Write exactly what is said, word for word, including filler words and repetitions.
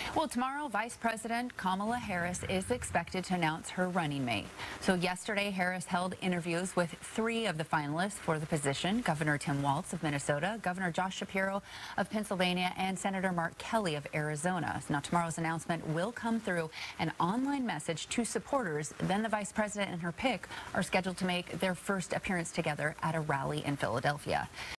Well, tomorrow, Vice President Kamala Harris is expected to announce her running mate. So yesterday, Harris held interviews with three of the finalists for the position: Governor Tim Walz of Minnesota, Governor Josh Shapiro of Pennsylvania, and Senator Mark Kelly of Arizona. Now, tomorrow's announcement will come through an online message to supporters. Then the vice president and her pick are scheduled to make their first appearance together at a rally in Philadelphia.